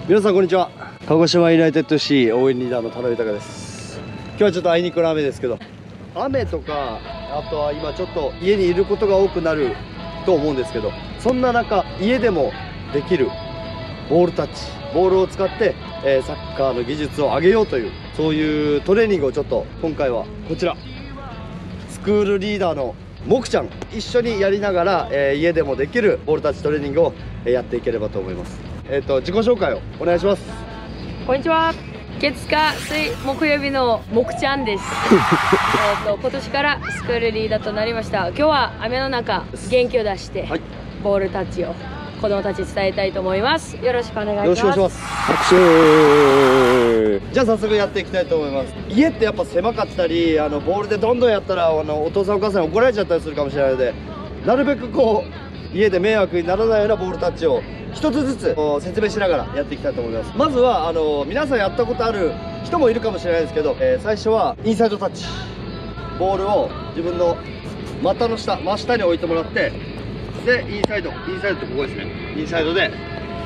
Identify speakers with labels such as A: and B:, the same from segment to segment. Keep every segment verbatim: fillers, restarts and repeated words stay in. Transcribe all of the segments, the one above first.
A: 皆さんこんにちは。鹿児島ユナイテッド エフシー 応援リーダーの田野豊です。今日はちょっとあいにくの雨ですけど、雨とかあとは今ちょっと家にいることが多くなると思うんですけど、そんな中家でもできるボールタッチ、ボールを使って、えー、サッカーの技術を上げようという、そういうトレーニングをちょっと今回はこちらスクールリーダーのもくちゃん一緒にやりながら、えー、家でもできるボールタッチトレーニングをやっていければと思います。えっと自己紹介をお願いします。
B: こんにちは。月火水木曜日のもくちゃんです。えっと今年からスクールリーダーとなりました。今日は雨の中元気を出して、はい、ボールタッチを子供たちに伝えたいと思います。よろしくお願いします。よろしくお願いします。
A: 拍手。じゃあ早速やっていきたいと思います。家ってやっぱ狭かったり、あのボールでどんどんやったらあのお父さんお母さんに怒られちゃったりするかもしれないので、なるべくこう家で迷惑にならないようなボールタッチを一つずつ説明しながらやっていきたいと思います。まずはあの皆さんやったことある人もいるかもしれないですけど、えー、最初はインサイドタッチ、ボールを自分の股の下真下に置いてもらって、でインサイドインサイドってここですね。インサイドで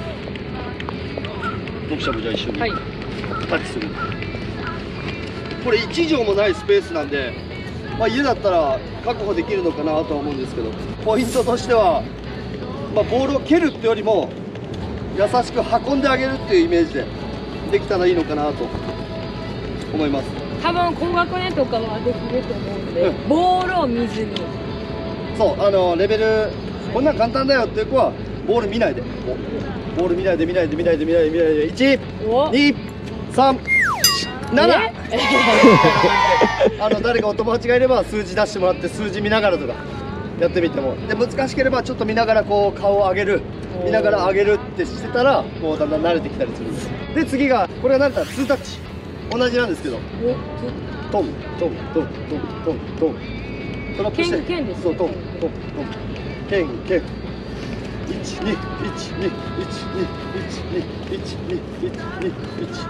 A: 僕ちゃんもじゃあ一緒にタッチする、はい、これいちじょうもないスペースなんで、まあ、家だったら確保できるのかなとは思うんですけど、ポイントとしては、まあ、ボールを蹴るってよりも優しく運んであげるっていうイメージでできたらいいのかなと思います。
B: 多分高学年とかはできると思うので、うん、ボールを見ずに、
A: そうあのレベルこんなん簡単だよっていう子はボール見ないで、ボール見ないで見ないで見ないで見ないで見ないでいち、に、さん、ななあの誰かお友達がいれば数字出してもらって数字見ながらとかやってみても、で難しければちょっと見ながらこう顔を上げる、見ながら上げるってしてたらこうだんだん慣れてきたりするんです。で次がこれが慣れたらツータッチ、同じなんですけどトントントントントントントラップして、
B: 剣です。
A: そうトントントン剣剣いちにいちにいちにいちにいちにいちにいち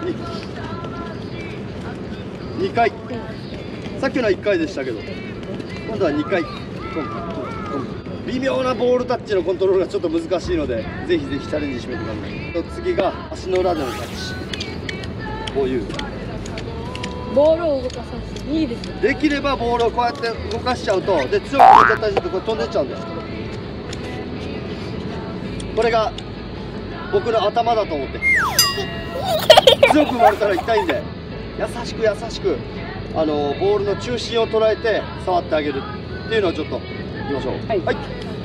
A: ににかい、さっきのはいっかいでしたけど今度はにかいトントントン。微妙なボールタッチのコントロールがちょっと難しいので、ぜひぜひチャレンジしてみてください。次が足の裏でのタッチ、こういう
B: ボールを動かさせていいですね。
A: できればボールをこうやって動かしちゃうと、で強く振っちゃったりするとこれ飛んでっちゃうんです。これが僕の頭だと思って強く回れたら痛いんで、優しく優しくあのボールの中心を捉えて触ってあげるっていうのをちょっといきましょう。はい、はい、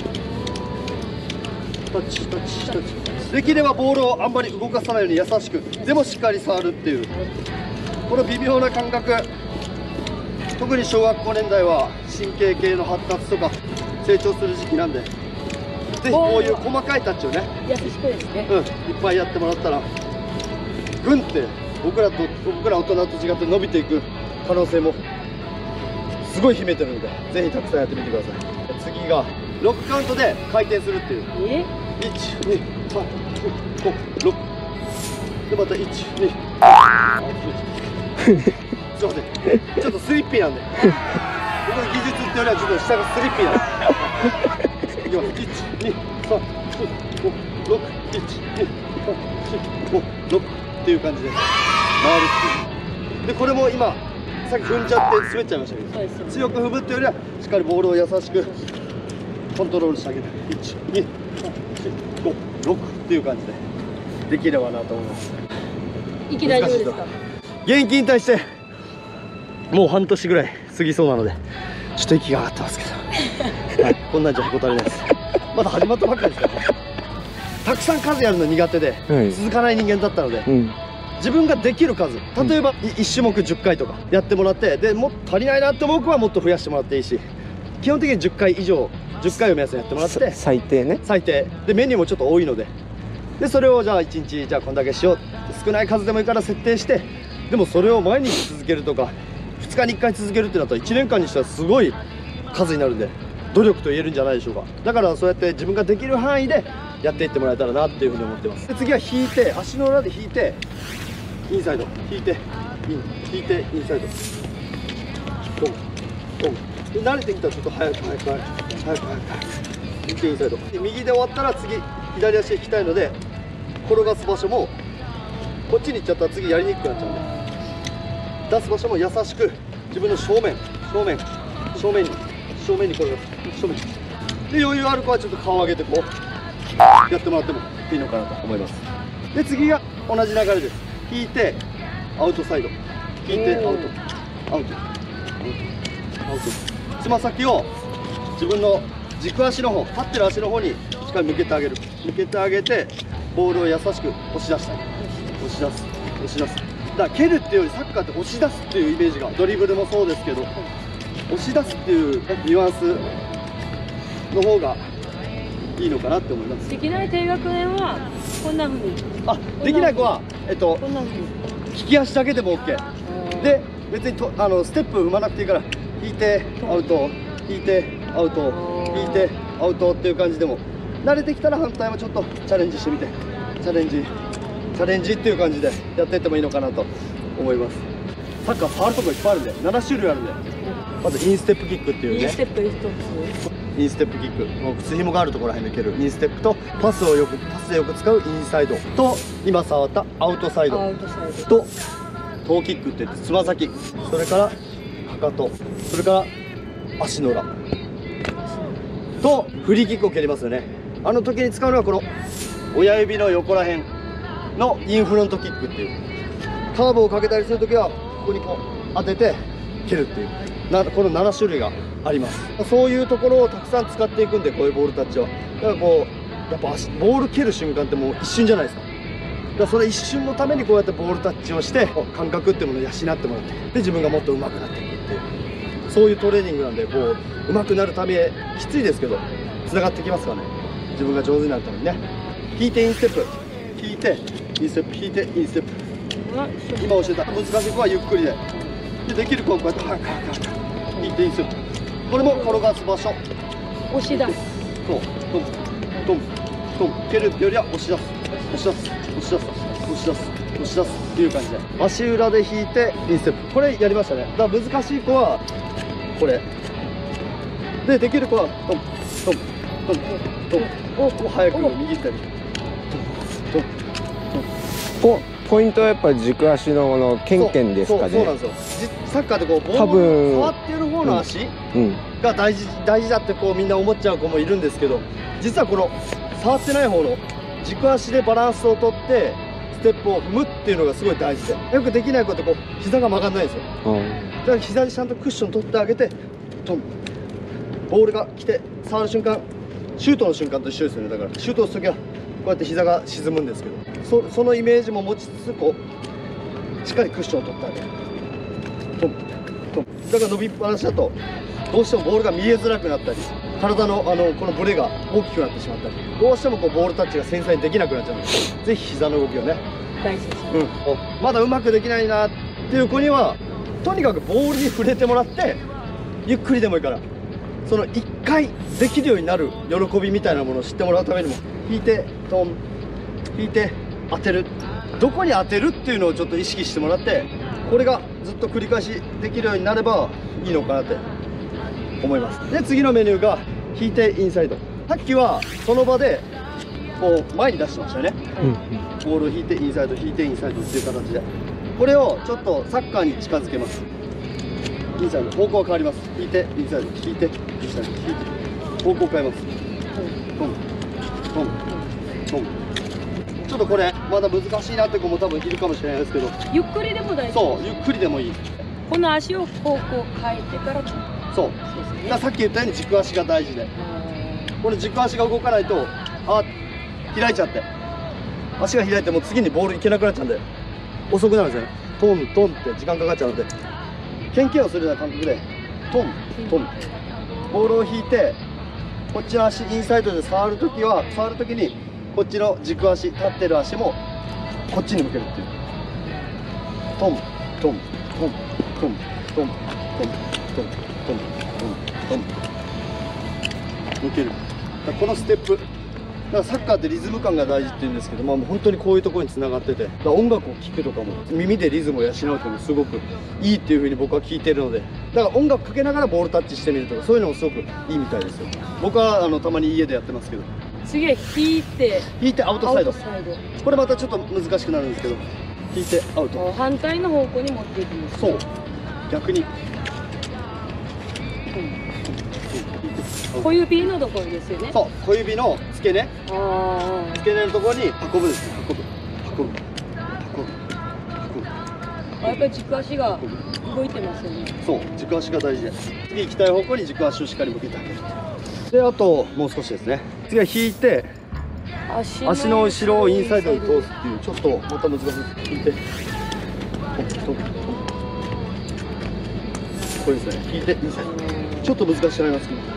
A: タッチタッチタッチ。できればボールをあんまり動かさないように優しく、でもしっかり触るっていう、この微妙な感覚、特に小学校年代は神経系の発達とか成長する時期なんで、ぜひこういう細かいタッチをね、
B: 優しくですね、
A: うん、いっぱいやってもらったらグンって僕らと僕ら大人と違って伸びていく可能性もすごい秘めてるので、ぜひたくさんやってみてください。次がロックカウントで回転するっていう、えいち、に、さん、よん、ご、ろくでまたいち、に、すいませんちょっとスリッピーなんで僕の技術ってよりはちょっと下がスリッピーなんでいきます。いち、に、さん、よん、ご、ろく、いち、に、さん、よん、ご、ろくっていう感じで回るっていう。でこれも今さっき踏んじゃって滑っちゃいましたけど、強く踏むっていうよりはしっかりボールを優しくコントロールしてあげる。いち、に、さん、よん、ご、ろくっていう感じでできればなと思います。
B: 息大丈夫ですか？
A: 現役引退してもう半年ぐらい過ぎそうなので、ちょっと息が上がってますけど、はい、こんなんじゃへこたれないです。まだ始まったばっかりですからね。たくさん数やるの苦手で、はい、続かない人間だったので、うん、自分ができる数、例えばいち種目じゅっかいとかやってもらって、でもっと足りないなって思う子はもっと増やしてもらっていいし、基本的にじゅっかい以上じゅっかいを目安にやってもらって、
C: 最低ね、
A: 最低でメニューもちょっと多いので、でそれをじゃあいちにちじゃあこんだけしよう、少ない数でもいいから設定して、でもそれを毎日続けるとかふつかにいっかい続けるってなったらいちねんかんにしたらすごい数になるんで、努力と言えるんじゃないでしょうか。だからそうやって自分ができる範囲でやっていってもらえたらなっていうふうに思ってます。で次は引いて、足の裏で引いてインサイド、引いてイン、引いてインサイド、トントンで慣れてきたらちょっと早く早く早く早く早く引いてインサイドで、右で終わったら次左足で引きたいので、転がす場所もこっちに行っちゃったら次やりにくくなっちゃうんで、出す場所も優しく自分の正面正面正面に正面に転がす、正面で余裕ある子はちょっと顔上げてこうやってもらってもいいのかなと思います。で次が同じ流れです。引いてアウトサイド、引いてアウトアウトアウトアウト、つま先を自分の軸足の方、立ってる足の方にしっかり向けてあげる、向けてあげてボールを優しく押し出したい、押し出す押し出す。だから蹴るっていうよりサッカーって押し出すっていうイメージが、ドリブルもそうですけど押し出すっていうニュアンスの方がいいのかなって思います。
B: できない低学年はこんな風に、
A: あ、できない子はえっと
B: こんな風に
A: 利き足だけでも OK で、別にとあのステップ踏まなくていいから、引いてアウト、引いてアウト、引いてアウトっていう感じでも、慣れてきたら反対もちょっとチャレンジしてみて、チャレンジチャレンジっていう感じでやっていってもいいのかなと思います。サッカー触るとこいっぱいあるんで、なな種類あるんで、まずインステップキックっていうね、
B: インステップ一つ、
A: インステップキック、もう靴ひもがあるところらへんで蹴るインステップと、パスをよくパスでよく使うインサイドと、今触ったアウトサイド
B: アウトサイド
A: と、トーキックって言ってつま先、それからかかと、それから足の裏とフリーキックを蹴りますよね。あの時に使うのはこの親指の横らへんのインフロントキックっていう、カーブをかけたりする時はここにこう当てて蹴るっていうな、このなな種類があります。そういうところをたくさん使っていくんで、こういうボールタッチはだからこうやっぱ足ボール蹴る瞬間ってもう一瞬じゃないですか。だからそれ一瞬のためにこうやってボールタッチをして感覚っていうものを養ってもらって、で自分がもっと上手くなっていくっていう、そういうトレーニングなんで、こう上手くなるためきついですけどつながってきますからね、自分が上手になるためにね。引いてインステップ、引いてインステップ、引いてインステップ、今教えた難しい子はゆっくりで、でできる子はこうやって早く早く早く引いてインステップ、これも転がす場所、
B: 押し出す、
A: そうトントントン、蹴るよりは押し出す押し出す押し出す押し出す押し出すっていう感じで、足裏で引いてインステップ、これやりましたね。だから難しい子はこれで、できる子はトントントントンを早く右手にトントン
C: ポポイントはやっぱり軸足のこのケンケンですかね。
A: そうそうなんですよ。じサッカーってこうボール
C: 多分
A: を触ってる方の足
C: うん
A: が大事大事だってこうみんな思っちゃう子もいるんですけど、実はこの触ってない方の軸足でバランスをとってステップを踏むっていうのがすごい大事で、よくできない子ってこう膝が曲がんないんですよ。
C: うん
A: だから膝にちゃんとクッション取ってあげて、トン、ボールが来て触る瞬間、シュートの瞬間と一緒ですよね。だからシュートをするときはこうやって膝が沈むんですけど、そそのイメージも持ちつつ、こうしっかりクッションを取ってあげる、トントン。だから伸びっぱなしだとどうしてもボールが見えづらくなったり、体のあのこのブレが大きくなってしまったり、どうしてもこうボールタッチが繊細にできなくなっちゃうので、ぜひ膝の動きをね、
B: 大事です。
A: うん、まだうまくできないなっていう子には、とにかくボールに触れてもらって、ゆっくりでもいいからそのいっかいできるようになる喜びみたいなものを知ってもらうためにも、引いてトン、引いて当てる、どこに当てるっていうのをちょっと意識してもらって、これがずっと繰り返しできるようになればいいのかなって思います。で次のメニューが引いてインサイド。さっきはその場でこう前に出してましたよね。ボールを引いてインサイド、引いてインサイドっていう形で、これをちょっとサッカーに近づけます。インサイド、方向は変わります。引いてインサイド、引いてインサイド、引いて方向変えます。トントントン。ちょっとこれまだ難しいなって子も多分いるかもしれないですけど、
B: ゆっくりでも大丈夫。
A: そうゆっくりでもいい。
B: この足を方向変えてから、
A: そうだからさっき言ったように軸足が大事で、これ軸足が動かないと、あ開いちゃって足が開いても次にボールいけなくなっちゃうんで遅くなるんですよね。トントンって時間かかっちゃうので、ケンケンをするような感覚でトントン、ボールを引いてこっちの足インサイドで触るときは触るときにこっちの軸足、立ってる足もこっちに向けるっていう、トントントントントントントントントントン向ける。だからこのステップだからサッカーってリズム感が大事って言うんですけど、まあ、本当にこういうところにつながってて、だから音楽を聴くとかも耳でリズムを養うっていうのもすごくいいっていうふうに僕は聞いてるので、だから音楽かけながらボールタッチしてみるとか、そういうのもすごくいいみたいですよ。僕はあのたまに家でやってますけど。
B: 次は引いて
A: 引いてアウトサイド、
B: アウトサイド。
A: これまたちょっと難しくなるんですけど、 引いてアウト。
B: 反対の方向に持っていくんです。
A: そう、逆に
B: 小指のところですよね。
A: そう、小指の付け根、
B: ああ。
A: 付け根のところに運ぶですね。運ぶ運ぶ運ぶ運ぶ。
B: あ、やっぱり軸足が動いてますよね。
A: そう、軸足が大事で、次行きたい方向に軸足をしっかり向けてあげる。で、あともう少しですね。次は引いて
B: 足
A: 足の後ろをインサイドに通すっていう、ちょっとまた難しいです。引いてトントントン、これですね。引いてインサイド、ちょっと難しくなりますけど、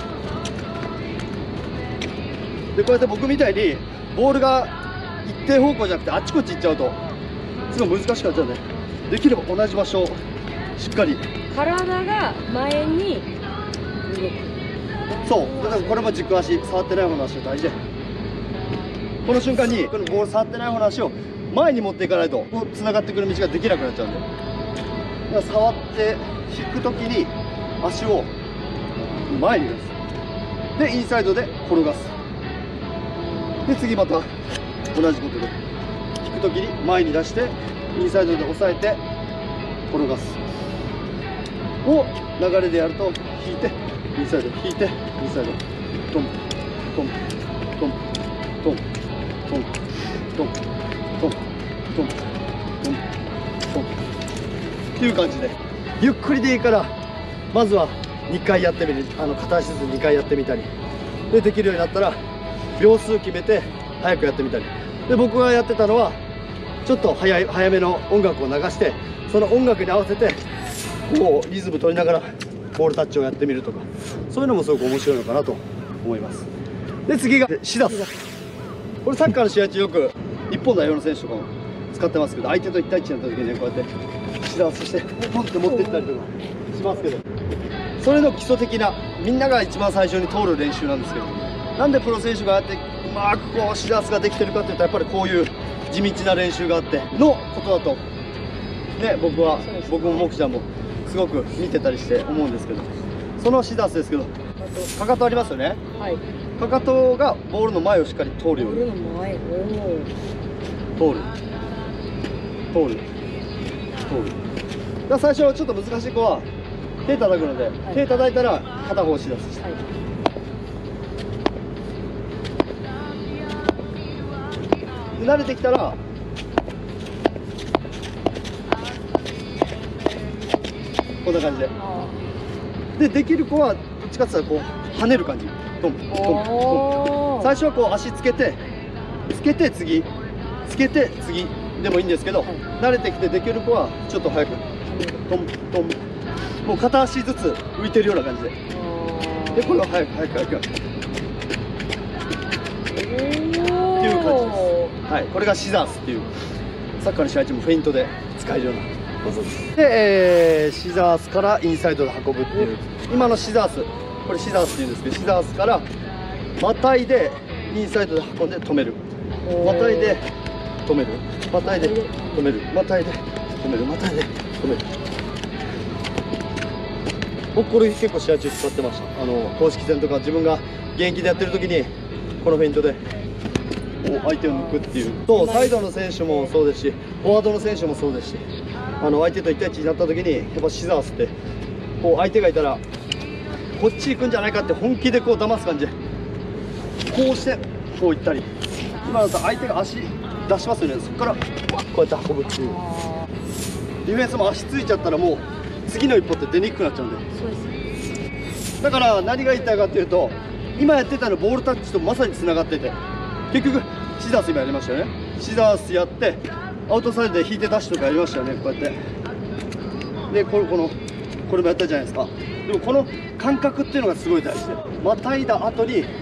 A: でこうやって僕みたいにボールが一定方向じゃなくてあっちこっち行っちゃうとすごい難しくなっちゃうんで、できれば同じ場所をしっかり、
B: 体が前に動く。
A: そう、だからこれも軸足、触ってない方の足が大事で、この瞬間にこのボール触ってない方の足を前に持っていかないとこうつながってくる道ができなくなっちゃうんで、だから触って引くときに足を前に出す、でインサイドで転がす、で次また同じことで引くときに前に出してインサイドで押さえて転がすを流れでやると、引いてインサイド、引いてインサイド、トントントントントントントントントントントントンっていう感じで、ゆっくりでいいからまずはにかいやってみる、あの片足ずつにかいやってみたりで、できるようになったら秒数決めて早くやってみたりで、僕がやってたのはちょっと早い早めの音楽を流して、その音楽に合わせてこうリズム取りながらボールタッチをやってみるとか、そういうのもすごく面白いのかなと思います。で次がシダス、これサッカーの試合中よく日本代表の選手とかも使ってますけど、相手といち対いちになった時にね、こうやってシダスしてポンって持っていったりとかしますけど、それの基礎的なみんなが一番最初に通る練習なんですけど、なんでプロ選手がああやってうまくこうシダスができてるかっていうと、やっぱりこういう地道な練習があってのことだとね、僕は僕もモクちゃんもすごく見てたりして思うんですけど、そのシダスですけど、かかとありますよね。
B: はい。
A: かかとがボールの前をしっかり通るように
B: ボールの前。
A: 通る通る通る。だから最初はちょっと難しい子は手叩くので、はい、手叩いたら片方シダスして、はい、で慣れてきたらこんな感じで、でできる子はどっちかっていうとこう跳ねる感じ、トントントン。最初はこう足つけてつけて次つけて次でもいいんですけど、はい、慣れてきてできる子はちょっと早くトントン、もう片足ずつ浮いてるような感じで、でこれを早く早く早くっていう感じです。はい、これがシザースっていうサッカーの試合中もフェイントで使えるような技です。で、えー、シザースからインサイドで運ぶっていう、今のシザース、これシザースっていうんですけど、シザースからまたいでインサイドで運んで止める、またいで止める、またいで止める、またいで止める、またいで止める。僕これ結構試合中使ってました。あの公式戦とか自分が現役でやってる時にこのフェイントで相手を抜くっていうと、サイドの選手もそうですし、フォワードの選手もそうですし、あの相手といち対いちになった時にやっぱシザースってこう相手がいたらこっち行くんじゃないかって本気でこう騙す感じでこうしてこう行ったり、今だと相手が足出しますよね、そこからこうやって運ぶっていう。ディフェンスも足ついちゃったらもう次の一歩って出にくくなっちゃうんで、
B: そうです。
A: だから何が言いたいかっていうと、今やってたのボールタッチとまさにつながってて、結局シザース今やりましたよね。シザースやってアウトサイドで引いてダッシュとかやりましたよね、こうやって。でこれこのこれもやったじゃないですか。でもこの感覚っていうのがすごい大事で、またいだ後に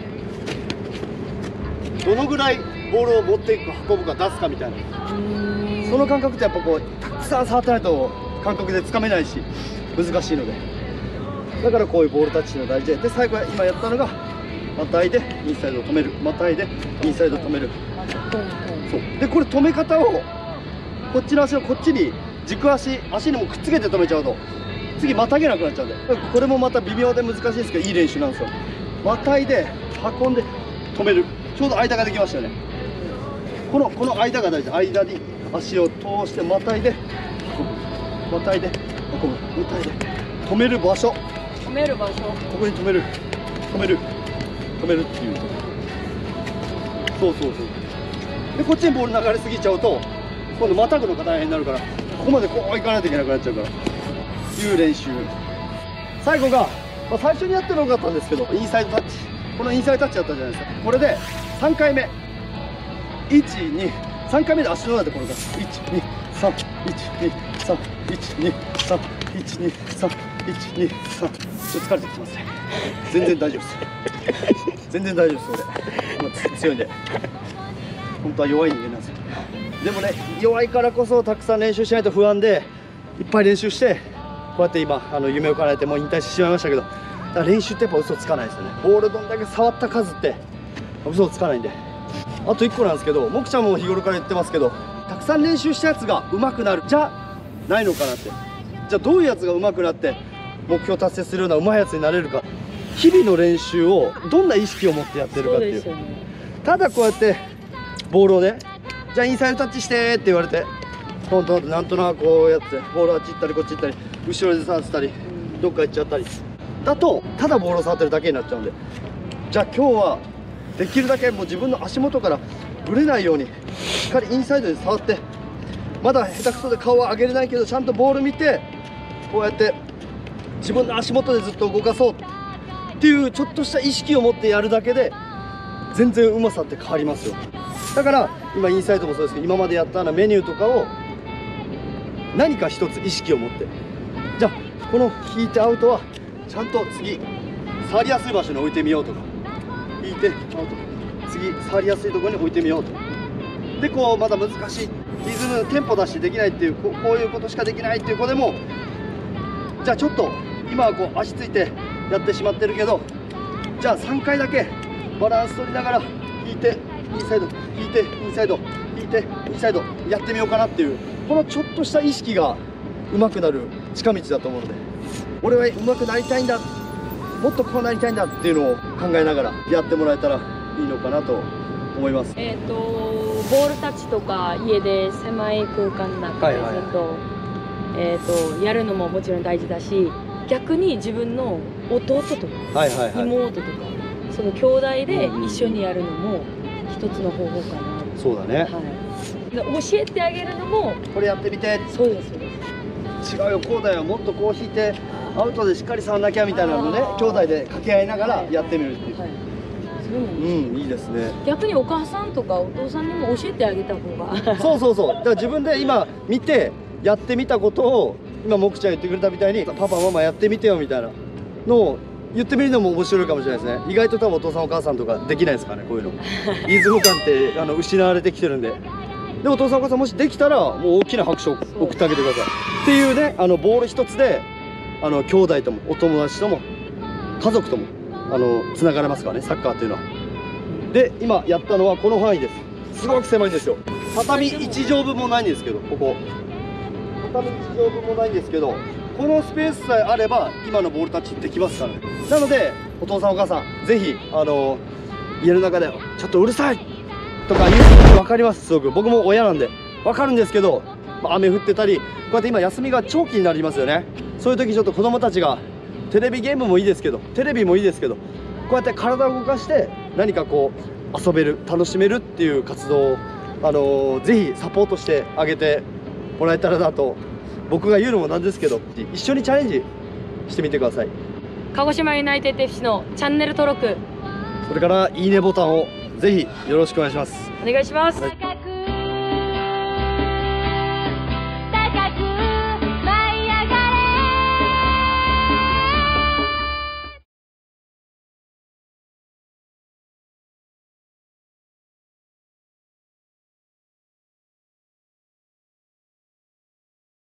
A: どのぐらいボールを持っていくか運ぶか出すかみたいな、その感覚ってやっぱこうたくさん触ってないと感覚でつかめないし難しいので、だからこういうボールタッチの大事で、で最後は今やったのがまたいでインサイドを止める、またいでインサイドを止める。そうでこれ止め方をこっちの足をこっちに軸足足にもくっつけて止めちゃうと次またげなくなっちゃうんで、これもまた微妙で難しいですけどいい練習なんですよ。またいで運んで止める、ちょうど間ができましたよね。このこの間が大事、間に足を通してまたいで運ぶ、またいで運ぶ、またいで止める場所、
B: 止める場所、
A: ここに止める、止める、止めるっていう。そうそうそう。でこっちにボール流れすぎちゃうと今度またぐのが大変になるから、ここまでこう行かないといけなくなっちゃうからいう練習。最後が、まあ、最初にやってもよかったんですけど、インサイドタッチ、このインサイドタッチやったじゃないですか。これでさんかいめ、いち、に、さんかいめで足の裏で転がす。いち、に、さん、いち、に、さん、いち、に、さん、いち、に、さん、いち、に、さん。ちょっと疲れてきてますね。全然大丈夫です。全然大丈夫です、俺。まあ、強いんで。本当は弱い人間なんですよ。でもね、弱いからこそたくさん練習しないと不安で、いっぱい練習して、こうやって今、あの夢を叶えてもう引退してしまいましたけど、だから練習ってやっぱ嘘つかないですよね。ボールどんだけ触った数って嘘つかないんで。あといっこなんですけど、もくちゃんも日頃から言ってますけど、たくさん練習したやつが上手くなるじゃないのかなって。じゃあどういうやつが上手くなって目標達成するような上手いやつになれるか。日々の練習をどんな意識を持ってやってるかっていう。
B: そうですよね。
A: ただこうやってボールをね、じゃあインサイドタッチしてって言われて、トントンとなんとなくこうやってボールあっち行ったりこっち行ったり後ろで触ってたりどっか行っちゃったりだと、ただボールを触ってるだけになっちゃうんで、じゃあ今日はできるだけもう自分の足元からぶれないようにしっかりインサイドで触って、まだ下手くそで顔は上げれないけどちゃんとボール見て、こうやって自分の足元でずっと動かそうっていうちょっとした意識を持ってやるだけで全然うまさって変わりますよ。だから今インサイドもそうですけど、今までやったようなメニューとかを何か一つ意識を持って、じゃあこの引いてアウトはちゃんと次触りやすい場所に置いてみようとか、引いてアウト次触りやすいところに置いてみようと。でこうまだ難しいリズムテンポ出してできないっていう、ここういうことしかできないっていう子でも、じゃあちょっと今はこう足ついてやってしまってるけど、じゃあさんかいだけバランス取りながら引いてインサイド引いてインサイド引いてインサイドやってみようかなっていう、このちょっとした意識が上手くなる近道だと思うので、俺は上手くなりたいんだ、もっとこうなりたいんだっていうのを考えながらやってもらえたらいいのかなと思います。
B: えっ、とボールタッチとか家で狭い空間の中でずっと、えっとやるのももちろん大事だし、逆に自分の弟とか
A: はいはいはい、
B: 妹とかその兄弟で一緒にやるのも一つの方法かな。
A: そうだね、
B: はい、教えてあげるのも
A: これやってみて、
B: そうですそうです。
A: 違うよこうだよ、もっとこう引いてアウトでしっかり触んなきゃみたいなのね、兄弟で掛け合いながらやってみるっていう、
B: はい、それも
A: うんいいですね。
B: 逆にお母さんとかお父さんにも教えてあげた方が
A: そうそうそう、だから自分で今見てやってみたことを今もくちゃん言ってくれたみたいに、パパママやってみてよみたいなのを言ってみるのも面白いかもしれないですね。意外と多分お父さんお母さんとかできないですからね、こういうのリズム感ってあの失われてきてるんで。でお父さんお母さんもしできたらもう大きな拍手を送ってあげてくださいっていうね、あのボール一つであの兄弟ともお友達とも家族ともあのつながれますからね、サッカーっていうのは。で今やったのはこの範囲です。すごく狭いんですよ。畳いち畳分もないんですけど、ここ畳いち畳分もないんですけど、このスペースさえあれば今のボールタッチできますからね。なのでお父さんお母さんぜひあの家の中でちょっとうるさいとか言うの分かります。すごく僕も親なんで分かるんですけど、まあ雨降ってたりこうやって今休みが長期になりますよね。そういう時ちょっと子供たちがテレビゲームもいいですけどテレビもいいですけど、こうやって体を動かして何かこう遊べる楽しめるっていう活動をあのー、ぜひサポートしてあげてもらえたらなと僕が言うのもなんですけど、一緒にチャレンジしてみてください。
B: 鹿児島ユナイテッド エフシー のチャンネル登録
A: それからいいねボタンをぜひよろしくお願いします。
B: お願いします。
A: はい